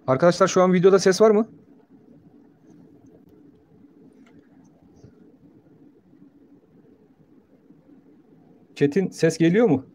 Arkadaşlar şu an videoda ses var mı? Çetin ses geliyor mu?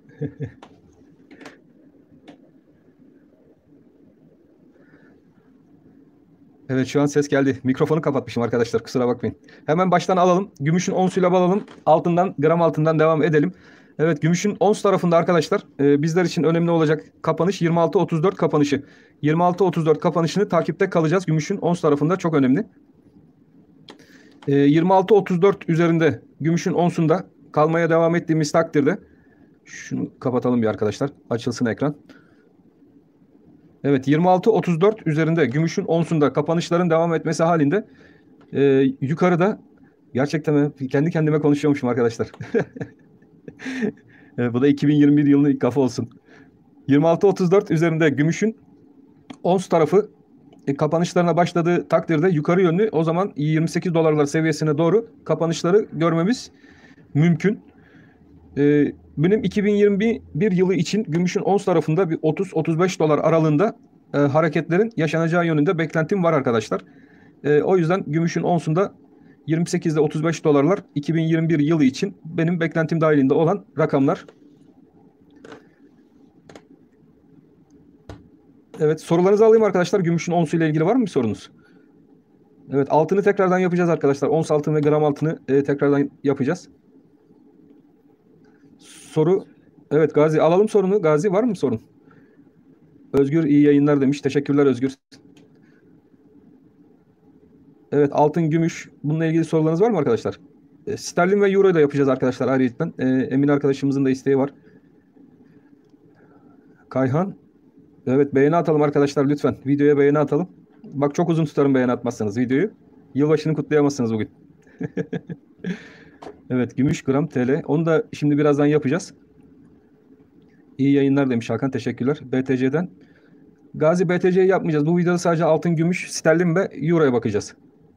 Evet şu an ses geldi. Mikrofonu kapatmışım arkadaşlar, kusura bakmayın. Hemen baştan alalım. Gümüşün onsuyla alalım. Altından, gram altından devam edelim. Evet, gümüşün ons tarafında arkadaşlar bizler için önemli olacak kapanış 26.34 kapanışı. 26.34 kapanışını takipte kalacağız. Gümüşün ons tarafında çok önemli. 26.34 üzerinde gümüşün onsunda kalmaya devam ettiğimiz takdirde şunu kapatalım bir arkadaşlar. Açılsın ekran. Evet, 26.34 üzerinde gümüşün onsunda kapanışların devam etmesi halinde yukarıda gerçekten kendi kendime konuşuyormuşum arkadaşlar. Bu da 2021 yılının ilk kafa olsun. 26.34 üzerinde gümüşün ons tarafı kapanışlarına başladığı takdirde yukarı yönlü, o zaman 28 dolarlar seviyesine doğru kapanışları görmemiz mümkün. Benim 2021 yılı için gümüşün ons tarafında bir 30-35 dolar aralığında hareketlerin yaşanacağı yönünde beklentim var arkadaşlar. O yüzden gümüşün onsunda 28 ile 35 dolarlar 2021 yılı için benim beklentim dahilinde olan rakamlar. Evet, sorularınızı alayım arkadaşlar. Gümüşün onsu ile ilgili var mı bir sorunuz? Evet, altını tekrardan yapacağız arkadaşlar. Ons altını ve gram altını tekrardan yapacağız. Soru. Evet Gazi, alalım sorunu. Gazi, var mı sorun? Özgür iyi yayınlar demiş. Teşekkürler Özgür. Evet, altın, gümüş, bununla ilgili sorularınız var mı arkadaşlar? Sterlin ve Euro'yu da yapacağız arkadaşlar ayrıca. Emin arkadaşımızın da isteği var. Kayhan. Evet, beğeni atalım arkadaşlar lütfen. Videoya beğeni atalım. Bak, çok uzun tutarım beğeni atmazsanız videoyu. Yılbaşını kutlayamazsınız bugün. Evet, gümüş gram TL. Onu da şimdi birazdan yapacağız. İyi yayınlar demiş Hakan. Teşekkürler. BTC'den. Gazi, BTC'yi yapmayacağız. Bu videoda sadece altın, gümüş, sterlin ve Euro'ya bakacağız.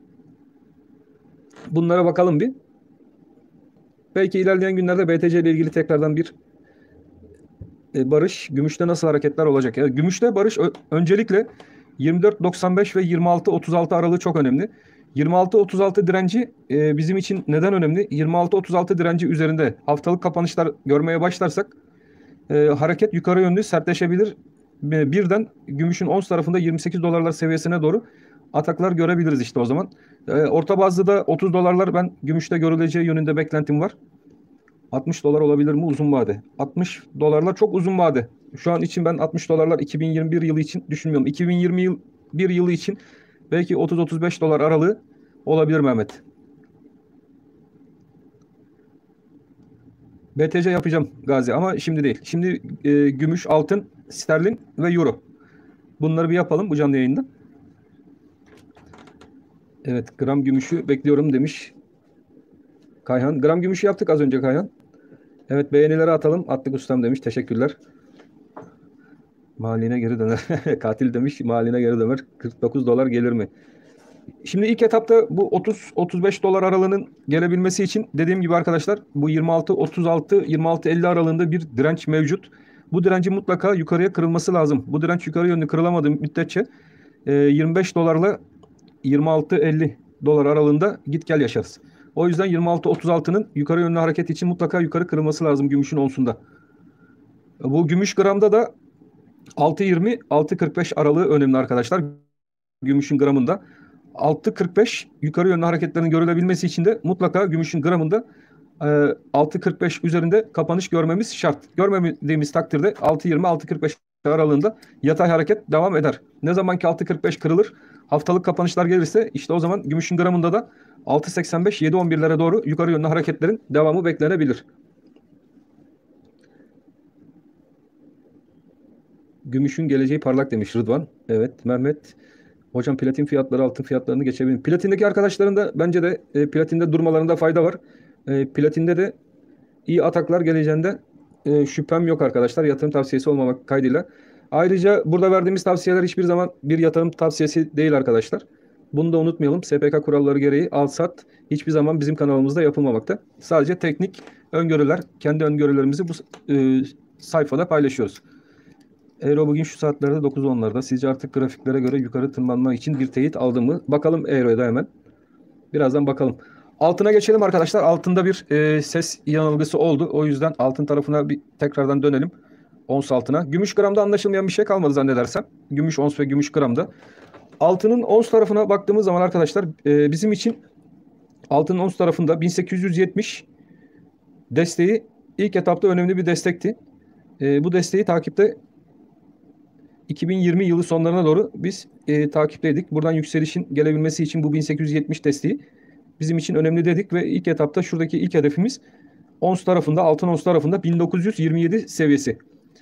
Bunlara bakalım bir. Belki ilerleyen günlerde BTC ile ilgili tekrardan bir barış, gümüşte nasıl hareketler olacak? Yani gümüşte barış öncelikle 24.95 ve 26.36 aralığı çok önemli. 26.36 direnci bizim için neden önemli? 26.36 direnci üzerinde haftalık kapanışlar görmeye başlarsak hareket yukarı yönlü sertleşebilir. Birden gümüşün ons tarafında 28 dolarlar seviyesine doğru ataklar görebiliriz işte o zaman. Orta bazlı da 30 dolarlar ben gümüşte görüleceği yönünde beklentim var. 60 dolar olabilir mi uzun vade? 60 dolarlar çok uzun vade. Şu an için ben 60 dolarlar 2021 yılı için düşünmüyorum. 2021 yılı için belki 30-35 dolar aralığı olabilir Mehmet. BTC yapacağım Gazi ama şimdi değil. Şimdi gümüş, altın, sterlin ve euro. Bunları bir yapalım bu canlı yayında. Evet, gram gümüşü bekliyorum demiş Kayhan. Gram gümüşü yaptık az önce Kayhan. Evet, beğenileri atalım. Attık ustam demiş. Teşekkürler. Mahalline geri döner. Katil demiş, mahalline geri döner. 49 dolar gelir mi? Şimdi ilk etapta bu 30-35 dolar aralığının gelebilmesi için dediğim gibi arkadaşlar bu 26-36-26-50 aralığında bir direnç mevcut. Bu direncin mutlaka yukarıya kırılması lazım. Bu direnç yukarı yönlü kırılamadığı müddetçe 25 dolarla 26-50 dolar aralığında git gel yaşarız. O yüzden 26-36'nın yukarı yönlü hareket için mutlaka yukarı kırılması lazım gümüşün onsunda. Bu gümüş gramda da 6.20-6.45 aralığı önemli arkadaşlar. Gümüşün gramında 6.45 yukarı yönlü hareketlerin görülebilmesi için de mutlaka gümüşün gramında 6.45 üzerinde kapanış görmemiz şart. Görmediğimiz takdirde 6.20-6.45 aralığında yatay hareket devam eder. Ne zaman ki 6.45 kırılır, haftalık kapanışlar gelirse işte o zaman gümüşün gramında da 6.85-7.11'lere doğru yukarı yönlü hareketlerin devamı beklenebilir. Gümüşün geleceği parlak demiş Rıdvan. Evet Mehmet. Hocam platin fiyatları altın fiyatlarını geçebilir. Platindeki arkadaşların da bence de platinde durmalarında fayda var. Platinde de iyi ataklar geleceğinde şüphem yok arkadaşlar. Yatırım tavsiyesi olmamak kaydıyla. Ayrıca burada verdiğimiz tavsiyeler hiçbir zaman bir yatırım tavsiyesi değil arkadaşlar. Bunu da unutmayalım. SPK kuralları gereği al sat hiçbir zaman bizim kanalımızda yapılmamakta. Sadece teknik öngörüler, kendi öngörülerimizi bu sayfada paylaşıyoruz. Euro bugün şu saatlerde 9.10'larda. Sizce artık grafiklere göre yukarı tırmanma için bir teyit aldı mı? Bakalım Euro'ya da hemen. Birazdan bakalım. Altına geçelim arkadaşlar. Altında bir ses yanılgısı oldu. O yüzden altın tarafına bir tekrardan dönelim. Ons altına. Gümüş gramda anlaşılmayan bir şey kalmadı zannedersem. Gümüş ons ve gümüş gramda. Altının ons tarafına baktığımız zaman arkadaşlar bizim için altının ons tarafında 1870 desteği ilk etapta önemli bir destekti. Bu desteği takipte 2020 yılı sonlarına doğru biz takipteydik. Buradan yükselişin gelebilmesi için bu 1870 desteği bizim için önemli dedik ve ilk etapta şuradaki ilk hedefimiz ons tarafında, altın ons tarafında 1927 seviyesi.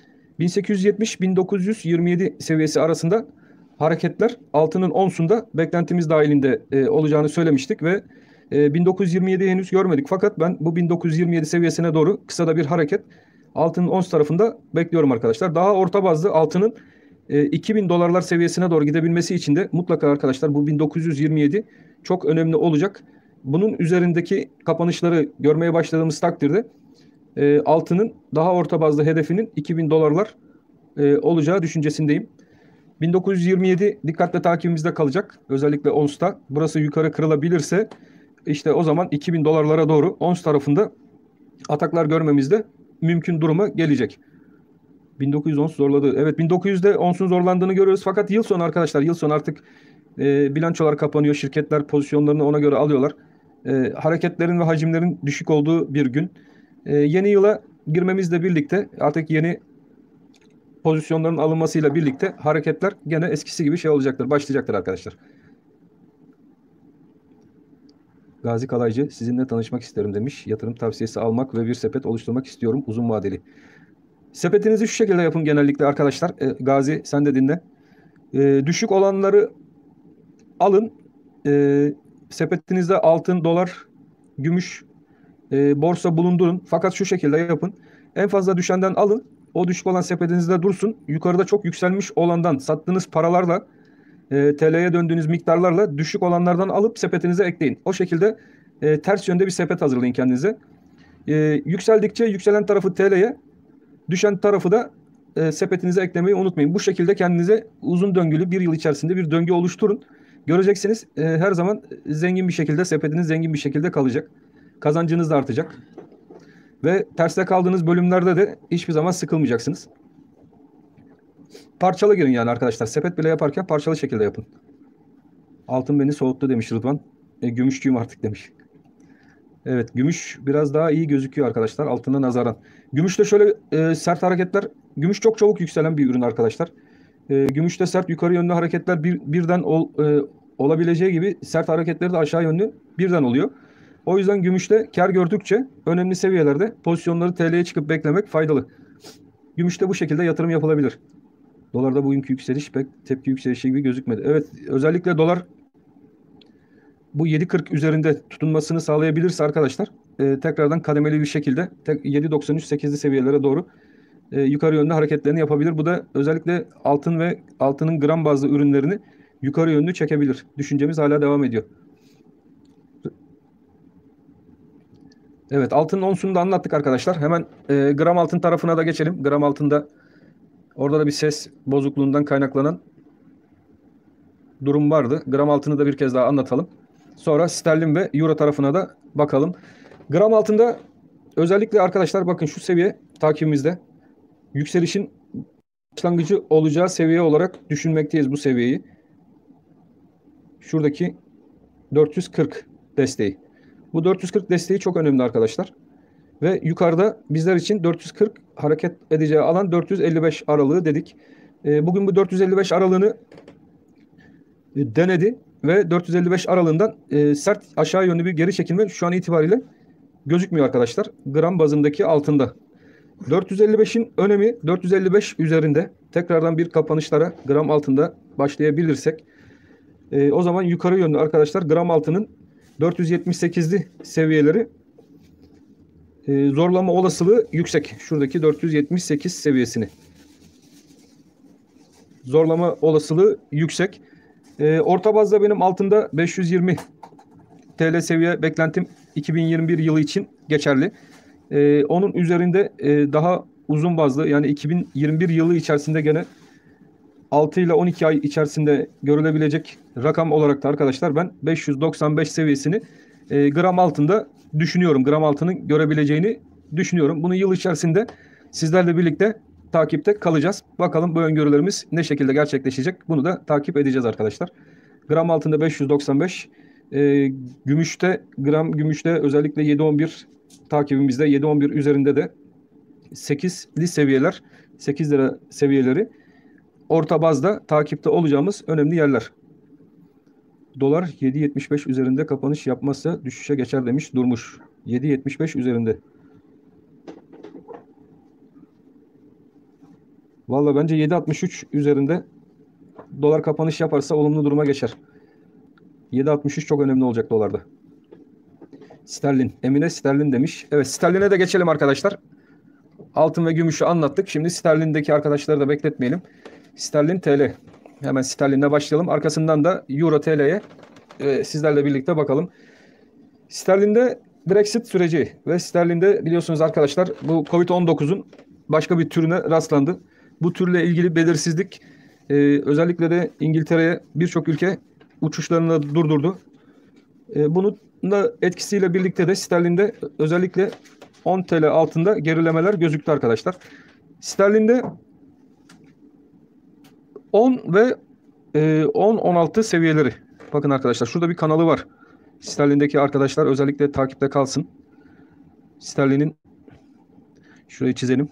1870-1927 seviyesi arasında hareketler altının onsunda beklentimiz dahilinde olacağını söylemiştik ve 1927'yi henüz görmedik. Fakat ben bu 1927 seviyesine doğru kısa da bir hareket altının ons tarafında bekliyorum arkadaşlar. Daha orta bazlı altının 2000 dolarlar seviyesine doğru gidebilmesi için de mutlaka arkadaşlar bu 1927 çok önemli olacak. Bunun üzerindeki kapanışları görmeye başladığımız takdirde altının daha orta bazlı hedefinin 2000 dolarlar olacağı düşüncesindeyim. 1927 dikkatle takibimizde kalacak. Özellikle ONS'ta. Burası yukarı kırılabilirse işte o zaman 2000 dolarlara doğru ONS tarafında ataklar görmemiz de mümkün duruma gelecek. 1900 ons zorladı. Evet 1900'de onsun zorlandığını görüyoruz. Fakat yıl sonu arkadaşlar, yıl sonu artık bilançolar kapanıyor. Şirketler pozisyonlarını ona göre alıyorlar. Hareketlerin ve hacimlerin düşük olduğu bir gün. Yeni yıla girmemizle birlikte artık yeni pozisyonların alınmasıyla birlikte hareketler gene eskisi gibi şey olacaktır. Başlayacaktır arkadaşlar. Gazi Kalaycı sizinle tanışmak isterim demiş. Yatırım tavsiyesi almak ve bir sepet oluşturmak istiyorum uzun vadeli. Sepetinizi şu şekilde yapın genellikle arkadaşlar. Gazi sen de dinle. Düşük olanları alın. Sepetinizde altın, dolar, gümüş, borsa bulundurun. Fakat şu şekilde yapın. En fazla düşenden alın. O düşük olan sepetinizde dursun. Yukarıda çok yükselmiş olandan sattığınız paralarla TL'ye döndüğünüz miktarlarla düşük olanlardan alıp sepetinize ekleyin. O şekilde ters yönde bir sepet hazırlayın kendinize. Yükseldikçe yükselen tarafı TL'ye, düşen tarafı da sepetinize eklemeyi unutmayın. Bu şekilde kendinize uzun döngülü bir yıl içerisinde bir döngü oluşturun. Göreceksiniz her zaman zengin bir şekilde sepetiniz zengin bir şekilde kalacak. Kazancınız da artacak. Ve terste kaldığınız bölümlerde de hiçbir zaman sıkılmayacaksınız. Parçalı girin yani arkadaşlar. Sepet bile yaparken parçalı şekilde yapın. Altın beni soğuttu demiş Rıdvan. Gümüşçüyüm artık demiş. Evet gümüş biraz daha iyi gözüküyor arkadaşlar altına nazaran. Gümüşte şöyle sert hareketler. Gümüş çok çabuk yükselen bir ürün arkadaşlar. Gümüşte sert yukarı yönlü hareketler birden olabileceği gibi sert hareketleri de aşağı yönlü birden oluyor. O yüzden gümüşte kar gördükçe önemli seviyelerde pozisyonları TL'ye çıkıp beklemek faydalı. Gümüşte bu şekilde yatırım yapılabilir. Dolarda bugünkü yükseliş pek tepki yükselişi gibi gözükmedi. Evet özellikle dolar bu 7.40 üzerinde tutunmasını sağlayabilirse arkadaşlar tekrardan kademeli bir şekilde 7.93-8'li seviyelere doğru yukarı yönlü hareketlerini yapabilir. Bu da özellikle altın ve altının gram bazlı ürünlerini yukarı yönlü çekebilir. Düşüncemiz hala devam ediyor. Evet altının onsunu da anlattık arkadaşlar. Hemen gram altın tarafına da geçelim. Gram altında orada da bir ses bozukluğundan kaynaklanan durum vardı. Gram altını da bir kez daha anlatalım. Sonra sterlin ve euro tarafına da bakalım. Gram altında özellikle arkadaşlar bakın şu seviye takibimizde yükselişin başlangıcı olacağı seviye olarak düşünmekteyiz bu seviyeyi. Şuradaki 440 desteği. Bu 440 desteği çok önemli arkadaşlar. Ve yukarıda bizler için 440 hareket edeceği alan 455 aralığı dedik. Bugün bu 455 aralığını denedi ve 455 aralığından sert aşağı yönlü bir geri çekilme şu an itibariyle gözükmüyor arkadaşlar. Gram bazındaki altında. 455'in önemi 455 üzerinde tekrardan bir kapanışlara gram altında başlayabilirsek o zaman yukarı yönlü arkadaşlar gram altının 478'li seviyeleri zorlama olasılığı yüksek. Şuradaki 478 seviyesini. Zorlama olasılığı yüksek. Orta bazda benim altında 520 TL seviye beklentim 2021 yılı için geçerli. Onun üzerinde daha uzun bazlı, yani 2021 yılı içerisinde gene 6 ile 12 ay içerisinde görülebilecek rakam olarak da arkadaşlar ben 595 seviyesini gram altında düşünüyorum. Gram altının görebileceğini düşünüyorum. Bunu yıl içerisinde sizlerle birlikte takipte kalacağız. Bakalım bu öngörülerimiz ne şekilde gerçekleşecek? Bunu da takip edeceğiz arkadaşlar. Gram altında 595, gümüşte özellikle 7.11 takibimizde, 7.11 üzerinde de 8'li seviyeler, 8 lira seviyeleri orta bazda takipte olacağımız önemli yerler. Dolar 7.75 üzerinde kapanış yapmazsa düşüşe geçer demiş Durmuş. 7.75 üzerinde. Valla bence 7.63 üzerinde dolar kapanış yaparsa olumlu duruma geçer. 7.63 çok önemli olacak dolarda. Sterlin. Emine sterlin demiş. Evet, sterline de geçelim arkadaşlar. Altın ve gümüşü anlattık. Şimdi sterlindeki arkadaşları da bekletmeyelim. Sterlin TL. Hemen sterlinle başlayalım. Arkasından da Euro TL'ye sizlerle birlikte bakalım. Sterlinde Brexit süreci ve sterlinde biliyorsunuz arkadaşlar bu Covid-19'un başka bir türüne rastlandı. Bu türle ilgili belirsizlik özellikle de İngiltere'ye birçok ülke uçuşlarını durdurdu. Bunun da etkisiyle birlikte de sterlinde özellikle 10 TL altında gerilemeler gözüktü arkadaşlar. Sterlinde 10 ve 10-16 seviyeleri. Bakın arkadaşlar şurada bir kanalı var. Sterlindeki arkadaşlar özellikle takipte kalsın. Sterlinin şurayı çizelim.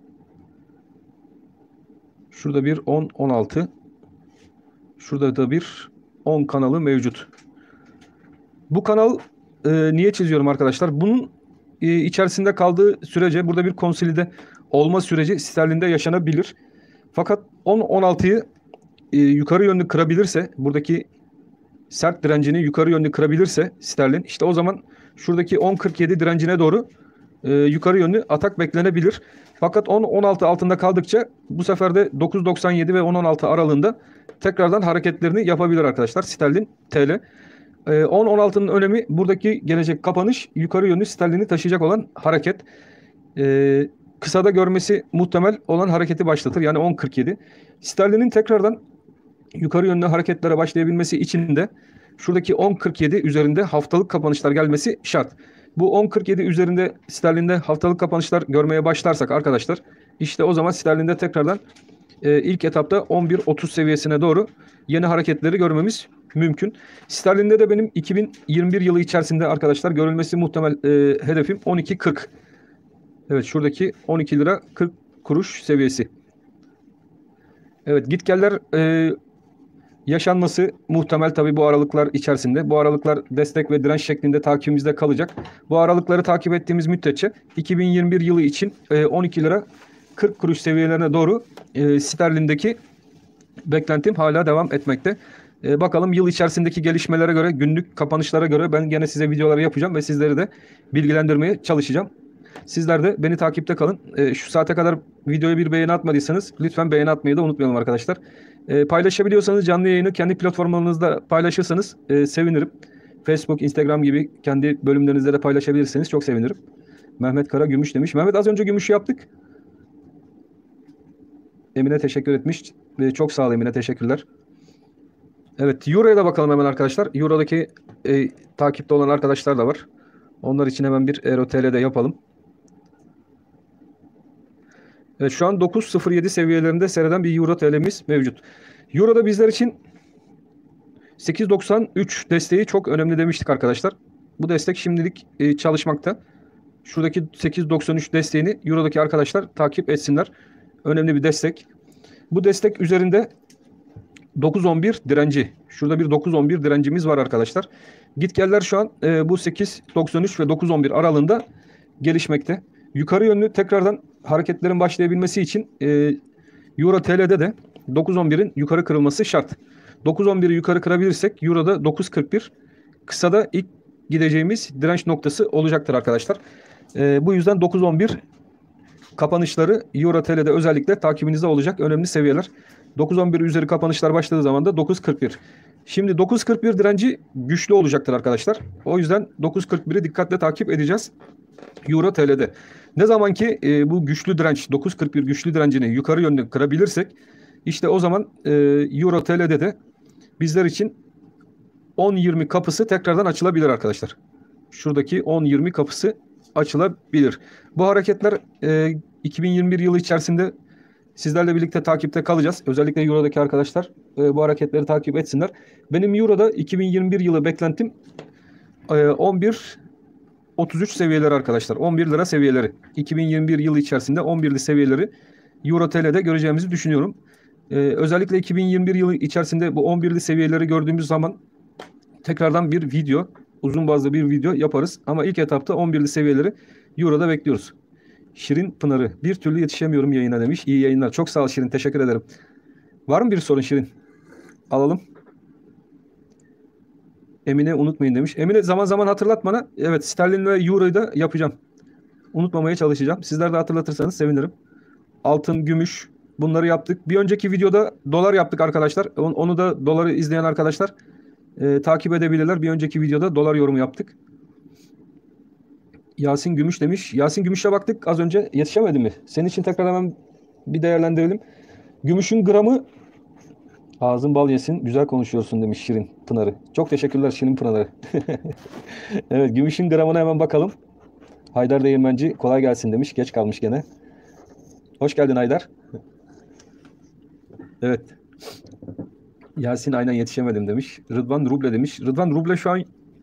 Şurada bir 10-16. Şurada da bir 10 kanalı mevcut. Bu kanal niye çiziyorum arkadaşlar? Bunun içerisinde kaldığı sürece burada bir konsolide olma süreci sterlinde yaşanabilir. Fakat 10-16'yı yukarı yönlü kırabilirse, buradaki sert direncini yukarı yönlü kırabilirse sterlin, işte o zaman şuradaki 10.47 direncine doğru yukarı yönlü atak beklenebilir. Fakat 10-16 altında kaldıkça bu sefer de 9.97 ve 10-16 aralığında tekrardan hareketlerini yapabilir arkadaşlar sterlin TL. 10-16'nın önemi buradaki gelecek kapanış yukarı yönlü sterlini taşıyacak olan hareket. Kısada görmesi muhtemel olan hareketi başlatır. Yani 10.47. Sterlinin tekrardan yukarı yönlü hareketlere başlayabilmesi için de şuradaki 10.47 üzerinde haftalık kapanışlar gelmesi şart. Bu 10.47 üzerinde sterlinde haftalık kapanışlar görmeye başlarsak arkadaşlar, işte o zaman sterlinde tekrardan ilk etapta 11.30 seviyesine doğru yeni hareketleri görmemiz mümkün. Sterlinde de benim 2021 yılı içerisinde arkadaşlar görülmesi muhtemel hedefim 12.40. Evet, şuradaki 12 lira 40 kuruş seviyesi. Evet, gitgeller yaşanması muhtemel tabii bu aralıklar içerisinde. Bu aralıklar destek ve direnç şeklinde takibimizde kalacak. Bu aralıkları takip ettiğimiz müddetçe 2021 yılı için 12 lira 40 kuruş seviyelerine doğru sterlindeki beklentim hala devam etmekte. Bakalım yıl içerisindeki gelişmelere göre, günlük kapanışlara göre ben gene size videoları yapacağım ve sizleri de bilgilendirmeye çalışacağım. Sizler de beni takipte kalın. Şu saate kadar videoya bir beğeni atmadıysanız lütfen beğeni atmayı da unutmayalım arkadaşlar. Paylaşabiliyorsanız canlı yayını kendi platformlarınızda paylaşırsanız sevinirim. Facebook, Instagram gibi kendi bölümlerinizde de paylaşabilirseniz çok sevinirim. Mehmet Kara gümüş demiş. Mehmet az önce gümüşü yaptık. Emine teşekkür etmiş. Çok sağ ol Emine, teşekkürler. Evet, Euro'ya da bakalım hemen arkadaşlar. Euro'daki takipte olan arkadaşlar da var. Onlar için hemen bir Euro TL'de yapalım. Evet, şu an 9.07 seviyelerinde seyreden bir Euro TL'miz mevcut. Euro'da bizler için 8.93 desteği çok önemli demiştik arkadaşlar. Bu destek şimdilik çalışmakta. Şuradaki 8.93 desteğini Euro'daki arkadaşlar takip etsinler. Önemli bir destek. Bu destek üzerinde 9.11 direnci. Şurada bir 9.11 direncimiz var arkadaşlar. Gitgeller şu an bu 8.93 ve 9.11 aralığında gelişmekte. Yukarı yönlü tekrardan hareketlerin başlayabilmesi için Euro TL'de de 9.11'in yukarı kırılması şart. 9.11'i yukarı kırabilirsek Euro'da 9.41 kısada ilk gideceğimiz direnç noktası olacaktır arkadaşlar. Bu yüzden 9.11 kapanışları Euro TL'de özellikle takibinizde olacak önemli seviyeler. 9.11 üzeri kapanışlar başladığı zaman da 9.41. Şimdi 9.41 direnci güçlü olacaktır arkadaşlar. O yüzden 9.41'i dikkatle takip edeceğiz. Euro TL'de. Ne zaman ki bu güçlü direnç 9.41 güçlü direncini yukarı yönlü kırabilirsek işte o zaman Euro TL'de de bizler için 10.20 kapısı tekrardan açılabilir arkadaşlar. Şuradaki 10.20 kapısı açılabilir. Bu hareketler 2021 yılı içerisinde sizlerle birlikte takipte kalacağız. Özellikle Euro'daki arkadaşlar bu hareketleri takip etsinler. Benim Euro'da 2021 yılı beklentim 11.33 seviyeleri arkadaşlar. 11 lira seviyeleri. 2021 yılı içerisinde 11'li seviyeleri Euro TL'de göreceğimizi düşünüyorum. Özellikle 2021 yılı içerisinde bu 11'li seviyeleri gördüğümüz zaman tekrardan bir video, uzun bazlı bir video yaparız. Ama ilk etapta 11'li seviyeleri Euro'da bekliyoruz. Şirin Pınarı. Bir türlü yetişemiyorum yayına demiş. İyi yayınlar. Çok sağ ol Şirin. Teşekkür ederim. Var mı bir sorun Şirin? Alalım. Emine unutmayın demiş. Emine zaman zaman hatırlat bana. Evet, sterlin ve euroyu da yapacağım. Unutmamaya çalışacağım. Sizler de hatırlatırsanız sevinirim. Altın, gümüş bunları yaptık. Bir önceki videoda dolar yaptık arkadaşlar. Onu da doları izleyen arkadaşlar takip edebilirler. Bir önceki videoda dolar yorumu yaptık. Yasin Gümüş demiş. Yasin Gümüş'e baktık az önce. Yetişemedi mi? Senin için tekrar hemen bir değerlendirelim. Gümüşün gramı ağzın bal yesin. Güzel konuşuyorsun demiş Şirin Pınarı. Çok teşekkürler Şirin Pınarı. Evet, gümüşün gramına hemen bakalım. Haydar Değirmenci kolay gelsin demiş. Geç kalmış gene. Hoş geldin Haydar. Evet. Yasin aynen yetişemedim demiş. Rıdvan Ruble demiş. Rıdvan Ruble şu an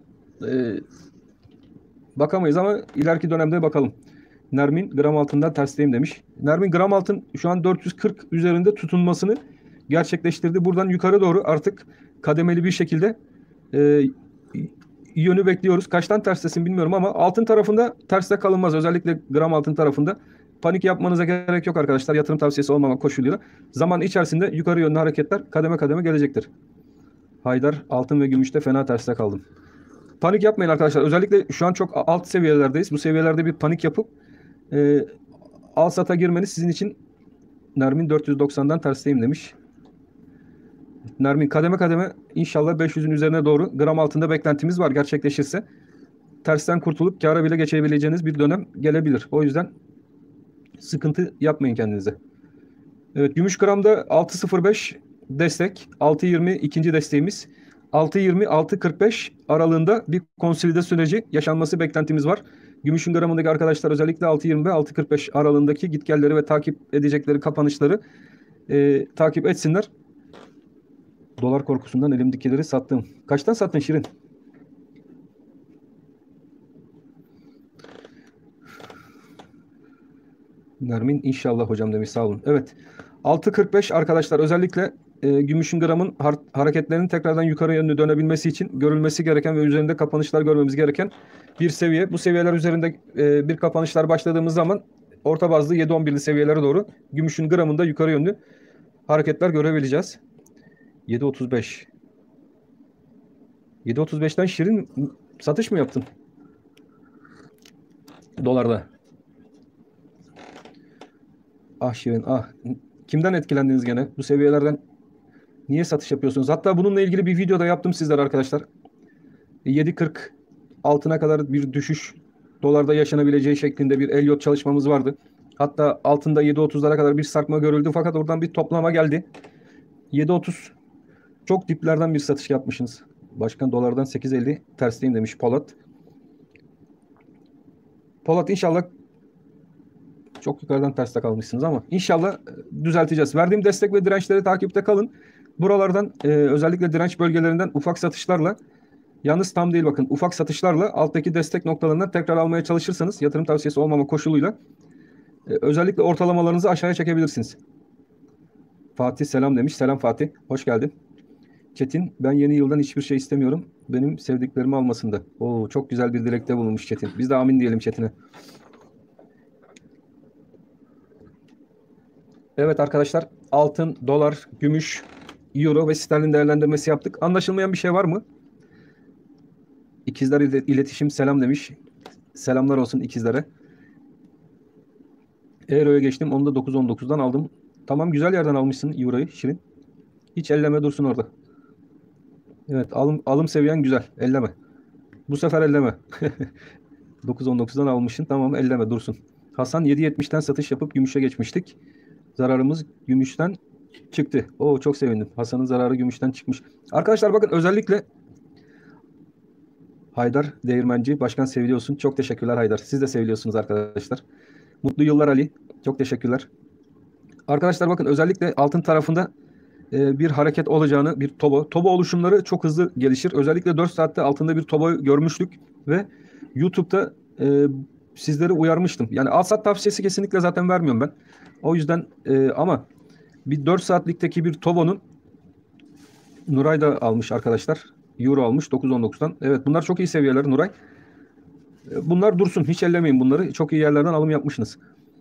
bakamayız ama ileriki dönemde bakalım. Nermin gram altından tersteyim demiş. Nermin gram altın şu an 440 üzerinde tutunmasını gerçekleştirdi. Buradan yukarı doğru artık kademeli bir şekilde e, yönü bekliyoruz. Kaçtan terstesin bilmiyorum ama altın tarafında terste kalınmaz. Özellikle gram altın tarafında panik yapmanıza gerek yok arkadaşlar. Yatırım tavsiyesi olmamak koşuluyla. Zaman içerisinde yukarı yönlü hareketler kademe kademe gelecektir. Haydar altın ve gümüşte fena terste kaldım. Panik yapmayın arkadaşlar. Özellikle şu an çok alt seviyelerdeyiz. Bu seviyelerde bir panik yapıp e, al sata girmeniz sizin için. Nermin 490'dan tersteyim demiş. Nermin kademe kademe inşallah 500'ün üzerine doğru gram altında beklentimiz var gerçekleşirse. Tersten kurtulup kâra bile geçebileceğiniz bir dönem gelebilir. O yüzden sıkıntı yapmayın kendinize. Evet, gümüş gramda 6.05 destek, 6.20 ikinci desteğimiz. 6.20 6.45 aralığında bir konsolide süreci yaşanması beklentimiz var. Gümüşün gramındaki arkadaşlar özellikle 6.20 ve 6.45 aralığındaki gitgelleri ve takip edecekleri kapanışları takip etsinler. Dolar korkusundan elimdekileri sattım. Kaçtan sattın Şirin? Nermin inşallah hocam demiş, sağ olun. Evet. 6.45 arkadaşlar özellikle gümüşün gramın hareketlerinin tekrardan yukarı yönlü dönebilmesi için görülmesi gereken ve üzerinde kapanışlar görmemiz gereken bir seviye. Bu seviyeler üzerinde bir kapanışlar başladığımız zaman orta bazlı 7-11'li seviyelere doğru gümüşün gramında yukarı yönlü hareketler görebileceğiz. 7.35. 7.35'ten Şirin satış mı yaptın? Dolarda. Ah Şirin ah. Kimden etkilendiniz gene? Bu seviyelerden niye satış yapıyorsunuz? Hatta bununla ilgili bir video da yaptım sizlere arkadaşlar. 7.40 altına kadar bir düşüş dolarda yaşanabileceği şeklinde bir Elliott çalışmamız vardı. Hatta altında 7.30'lara kadar bir sarkma görüldü fakat oradan bir toplama geldi. 7.30 çok diplerden bir satış yapmışsınız. Başkan dolardan 8.50 tersteyim demiş Polat. Polat inşallah çok yukarıdan terste kalmışsınız ama inşallah düzelteceğiz. Verdiğim destek ve dirençleri takipte kalın. Buralardan özellikle direnç bölgelerinden ufak satışlarla, yalnız tam değil bakın, ufak satışlarla alttaki destek noktalarından tekrar almaya çalışırsanız yatırım tavsiyesi olmama koşuluyla özellikle ortalamalarınızı aşağıya çekebilirsiniz. Fatih selam demiş. Selam Fatih. Hoş geldin. Çetin ben yeni yıldan hiçbir şey istemiyorum. Benim sevdiklerimi almasında. Oo, çok güzel bir dilekte bulunmuş Çetin. Biz de amin diyelim Çetin'e. Evet arkadaşlar, altın, dolar, gümüş, euro ve sterlin değerlendirmesi yaptık. Anlaşılmayan bir şey var mı? İkizler iletişim selam demiş. Selamlar olsun ikizlere. Euro'ya geçtim. Onu da 9.19'dan aldım. Tamam, güzel yerden almışsın Euro'yu Şirin. Hiç elleme dursun orada. Evet, alım seviyen güzel. Elleme. Bu sefer elleme. 9.19'dan almışsın. Tamam, elleme dursun. Hasan 7.70'ten satış yapıp gümüşe geçmiştik. Zararımız gümüşten çıktı. Oo, çok sevindim. Hasan'ın zararı gümüşten çıkmış. Arkadaşlar bakın, özellikle Haydar Değirmenci Başkan seviliyorsun. Çok teşekkürler Haydar. Siz de seviliyorsunuz arkadaşlar. Mutlu yıllar Ali. Çok teşekkürler. Arkadaşlar bakın, özellikle altın tarafında bir hareket olacağını, bir toba oluşumları çok hızlı gelişir. Özellikle 4 saatte altında bir toba görmüştük ve YouTube'da sizleri uyarmıştım. Yani al sat tavsiyesi kesinlikle zaten vermiyorum ben. O yüzden ama bir 4 saatlikteki bir Tobo'nun Nuray da almış arkadaşlar. Euro almış 9.19'dan. Evet, bunlar çok iyi seviyeler Nuray. Bunlar dursun. Hiç ellemeyin bunları. Çok iyi yerlerden alım yapmışsınız.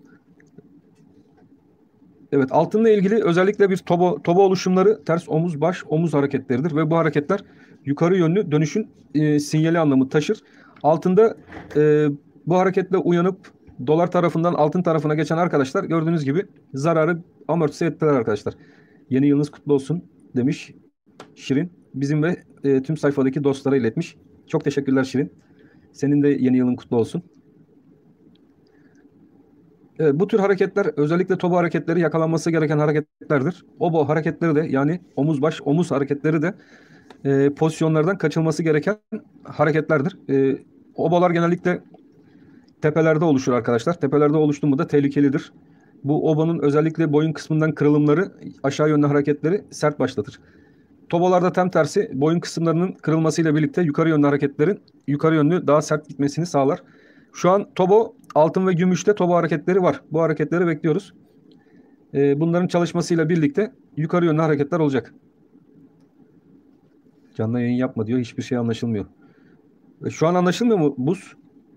Evet, altınla ilgili özellikle bir toba oluşumları ters omuz baş omuz hareketleridir ve bu hareketler yukarı yönlü dönüşün sinyali anlamı taşır. Altında bu hareketle uyanıp dolar tarafından altın tarafına geçen arkadaşlar gördüğünüz gibi zararı amorti ettiler arkadaşlar. Yeni yılınız kutlu olsun demiş Şirin. Bizim ve tüm sayfadaki dostlara iletmiş. Çok teşekkürler Şirin. Senin de yeni yılın kutlu olsun. Bu tür hareketler özellikle toba hareketleri yakalanması gereken hareketlerdir. Obo hareketleri de, yani omuz baş omuz hareketleri de pozisyonlardan kaçılması gereken hareketlerdir. Obolar genellikle tepelerde oluşur arkadaşlar. Tepelerde oluştu mu da tehlikelidir. Bu obanın özellikle boyun kısmından kırılımları, aşağı yönlü hareketleri sert başlatır. Tobalarda tam tersi, boyun kısımlarının kırılmasıyla birlikte yukarı yönlü hareketlerin yukarı yönlü daha sert gitmesini sağlar. Şu an tobo, altın ve gümüşte tobo hareketleri var. Bu hareketleri bekliyoruz. Bunların çalışmasıyla birlikte yukarı yönlü hareketler olacak. Canlı yayın yapma diyor. Hiçbir şey anlaşılmıyor. Şu an anlaşılmıyor mu buz?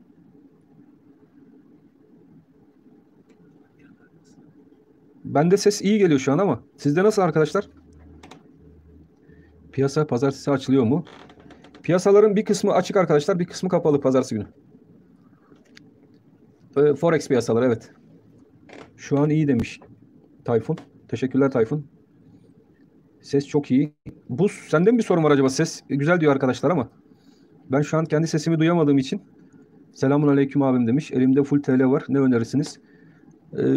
Bende ses iyi geliyor şu an ama. Sizde nasıl arkadaşlar? Piyasa pazartesi açılıyor mu? Piyasaların bir kısmı açık arkadaşlar. Bir kısmı kapalı pazartesi günü. Forex piyasaları, evet. Şu an iyi demiş Tayfun. Teşekkürler Tayfun. Ses çok iyi. Buz, sende mi bir sorun var acaba? Ses güzel diyor arkadaşlar ama ben şu an kendi sesimi duyamadığım için. Selamun aleyküm abim demiş. Elimde full TL var. Ne önerirsiniz? Ee,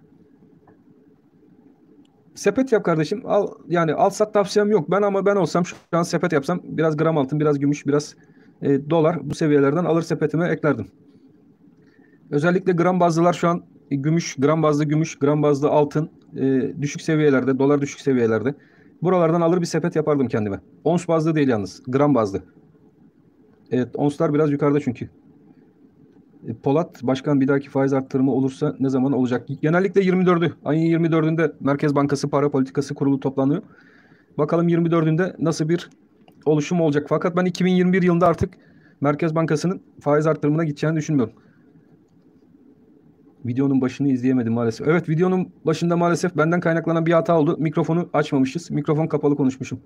Sepet yap kardeşim. Yani al sat tavsiyem yok. Ben olsam şu an sepet yapsam biraz gram altın, biraz gümüş, biraz dolar bu seviyelerden alır sepetime eklerdim. Özellikle gram bazlılar şu an gümüş, gram bazlı gümüş, gram bazlı altın düşük seviyelerde, dolar düşük seviyelerde. Buralardan alır bir sepet yapardım kendime. Ons bazlı değil yalnız, gram bazlı. Evet, onslar biraz yukarıda çünkü. Polat, başkan bir dahaki faiz arttırımı olursa ne zaman olacak? Genellikle 24'ü, ayın 24'ünde Merkez Bankası Para Politikası Kurulu toplanıyor. Bakalım 24'ünde nasıl bir oluşum olacak. Fakat ben 2021 yılında artık Merkez Bankası'nın faiz arttırımına gideceğini düşünmüyorum. Videonun başını izleyemedim maalesef. Evet, videonun başında maalesef benden kaynaklanan bir hata oldu. Mikrofonu açmamışız. Mikrofon kapalı konuşmuşum.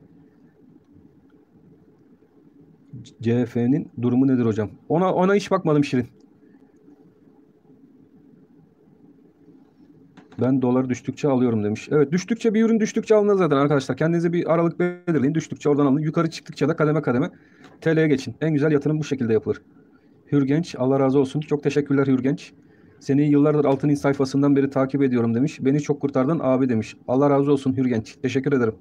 CF'nin durumu nedir hocam? Ona hiç bakmadım Şirin. Ben dolar düştükçe alıyorum demiş. Evet, düştükçe bir ürün düştükçe alınır zaten arkadaşlar. Kendinize bir aralık belirleyin. Düştükçe oradan alın. Yukarı çıktıkça da kademe kademe TL'ye geçin. En güzel yatırım bu şekilde yapılır. Hürgenç, Allah razı olsun. Çok teşekkürler Hürgenç. Seni yıllardır Altın'ın sayfasından beri takip ediyorum demiş. Beni çok kurtardın abi demiş. Allah razı olsun Hürgenç. Teşekkür ederim.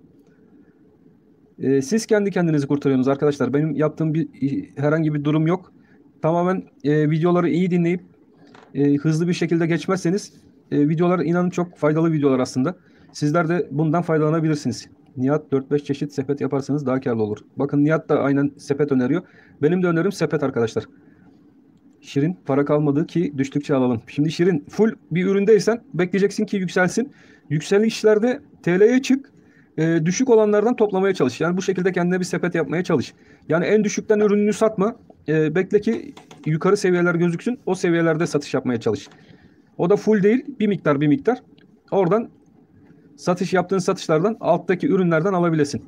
Siz kendi kendinizi kurtarıyorsunuz arkadaşlar. Benim yaptığım herhangi bir durum yok. Tamamen videoları iyi dinleyip hızlı bir şekilde geçmezseniz videolar, inanın, çok faydalı videolar aslında. Sizler de bundan faydalanabilirsiniz. Nihat 4-5 çeşit sepet yaparsanız daha karlı olur. Bakın, Nihat da aynen sepet öneriyor. Benim de önerim sepet arkadaşlar. Şirin, para kalmadı ki düştükçe alalım. Şimdi Şirin, full bir üründeysen bekleyeceksin ki yükselsin. Yükselişlerde TL'ye çık. Düşük olanlardan toplamaya çalış. Yani bu şekilde kendine bir sepet yapmaya çalış. Yani en düşükten ürününü satma. Bekle ki yukarı seviyeler gözüksün. O seviyelerde satış yapmaya çalış. O da full değil. Bir miktar bir miktar. Oradan satış yaptığın satışlardan, alttaki ürünlerden alabilesin.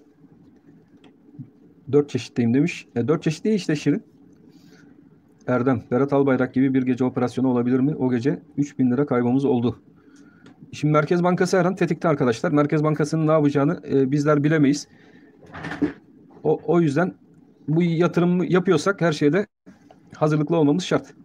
4 çeşitteyim demiş. 4 çeşit değil işte Şirin. Erdem, Berat Albayrak gibi bir gece operasyonu olabilir mi? O gece 3.000 lira kaybımız oldu. Şimdi Merkez Bankası her an tetikte arkadaşlar. Merkez Bankası'nın ne yapacağını bizler bilemeyiz. O yüzden bu yatırımı yapıyorsak her şeyde hazırlıklı olmamız şart.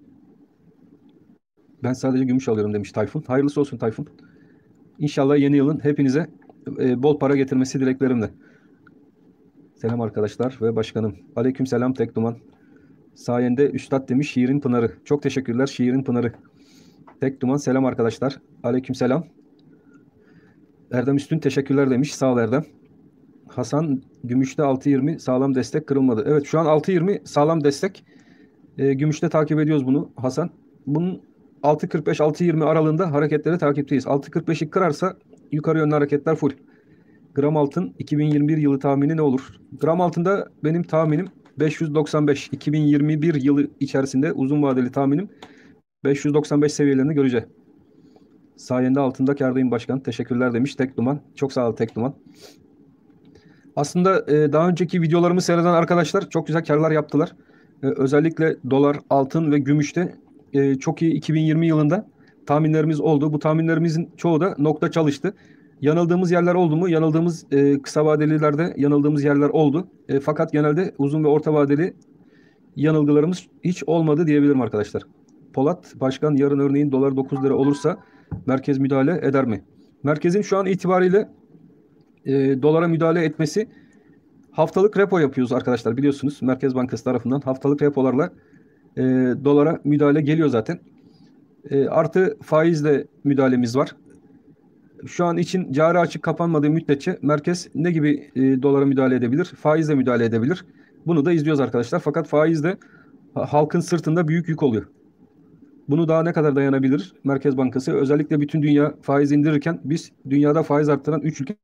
Ben sadece gümüş alıyorum demiş Tayfun. Hayırlısı olsun Tayfun. İnşallah yeni yılın hepinize bol para getirmesi dileklerimle. Selam arkadaşlar ve başkanım. Aleyküm selam Tek Duman. Sayende üstad demiş şiirin pınarı. Çok teşekkürler şiirin pınarı. Tek Duman selam arkadaşlar. Aleyküm selam. Erdem Üstün teşekkürler demiş. Sağ ol Erdem. Hasan Gümüş'te 6.20 sağlam destek kırılmadı. Evet şu an 6.20 sağlam destek. Gümüş'te takip ediyoruz bunu Hasan. Bunun 6.45-6.20 aralığında hareketleri takipteyiz. 6.45'i kırarsa yukarı yönlü hareketler full. Gram altın 2021 yılı tahmini ne olur? Gram altında benim tahminim 595. 2021 yılı içerisinde uzun vadeli tahminim 595 seviyelerini göreceğiz. Sayende altında kârdayım başkan. Teşekkürler demiş Tek Duman. Çok sağ ol Tek Duman. Aslında daha önceki videolarımı seyreden arkadaşlar çok güzel kârlar yaptılar. Özellikle dolar, altın ve gümüşte çok iyi 2020 yılında tahminlerimiz oldu. Bu tahminlerimizin çoğu da nokta çalıştı. Yanıldığımız yerler oldu mu? Yanıldığımız kısa vadelilerde yanıldığımız yerler oldu. Fakat genelde uzun ve orta vadeli yanılgılarımız hiç olmadı diyebilirim arkadaşlar. Polat Başkan yarın örneğin dolar 9 lira olursa merkez müdahale eder mi? Merkezin şu an itibariyle dolara müdahale etmesi haftalık repo yapıyoruz arkadaşlar biliyorsunuz. Merkez Bankası tarafından haftalık repolarla dolara müdahale geliyor zaten. Artı faizle müdahalemiz var. Şu an için cari açık kapanmadığı müddetçe merkez ne gibi dolara müdahale edebilir? Faizle müdahale edebilir. Bunu da izliyoruz arkadaşlar. Fakat faiz de halkın sırtında büyük yük oluyor. Bunu daha ne kadar dayanabilir Merkez Bankası? Özellikle bütün dünya faiz indirirken biz dünyada faiz arttıran 3 ülke.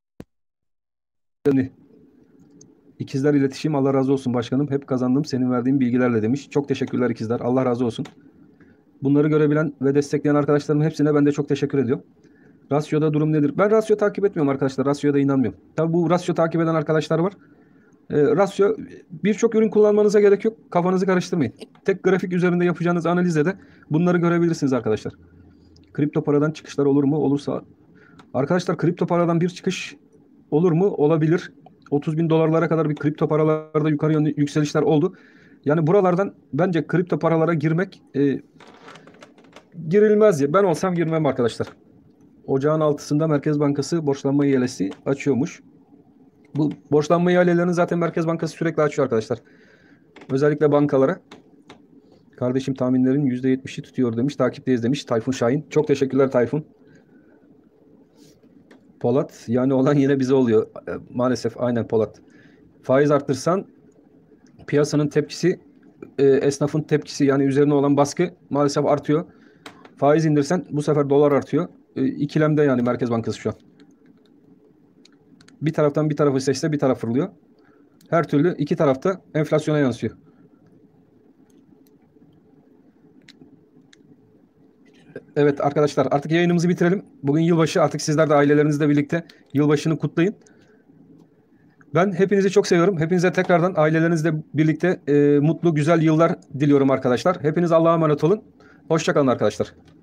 İkizler İletişim Allah razı olsun başkanım. Hep kazandım senin verdiğin bilgilerle demiş. Çok teşekkürler ikizler. Allah razı olsun. Bunları görebilen ve destekleyen arkadaşlarımın hepsine ben de çok teşekkür ediyorum. Rasyoda durum nedir? Ben rasyo takip etmiyorum arkadaşlar. Rasyoya da inanmıyorum. Tabi bu rasyo takip eden arkadaşlar var. Rasyo birçok ürün kullanmanıza gerek yok. Kafanızı karıştırmayın. Tek grafik üzerinde yapacağınız analizde de bunları görebilirsiniz arkadaşlar. Kripto paradan çıkışlar olur mu? Olursa arkadaşlar kripto paradan bir çıkış olur mu? Olabilir. 30 bin dolarlara kadar bir kripto paralarda yukarı yönlü yükselişler oldu. Yani buralardan bence kripto paralara girmek girilmez ya. Ben olsam girmem arkadaşlar. Ocağın 6'sında Merkez Bankası borçlanma ihalesi açıyormuş. Bu borçlanma ihalelerini zaten Merkez Bankası sürekli açıyor arkadaşlar. Özellikle bankalara. Kardeşim tahminlerin %70'i tutuyor demiş. Takipteyiz demiş Tayfun Şahin. Çok teşekkürler Tayfun. Polat yani olan yine bize oluyor. Maalesef aynen Polat. Faiz arttırsan piyasanın tepkisi, esnafın tepkisi yani üzerine olan baskı maalesef artıyor. Faiz indirsen bu sefer dolar artıyor. İkilemde yani Merkez Bankası şu an. Bir taraftan bir tarafı seçse bir taraf fırlıyor. Her türlü iki tarafta enflasyona yansıyor. Evet arkadaşlar artık yayınımızı bitirelim. Bugün yılbaşı artık sizler de ailelerinizle birlikte yılbaşını kutlayın. Ben hepinizi çok seviyorum. Hepinize tekrardan ailelerinizle birlikte mutlu güzel yıllar diliyorum arkadaşlar. Hepiniz Allah'a emanet olun. Hoşça kalın arkadaşlar.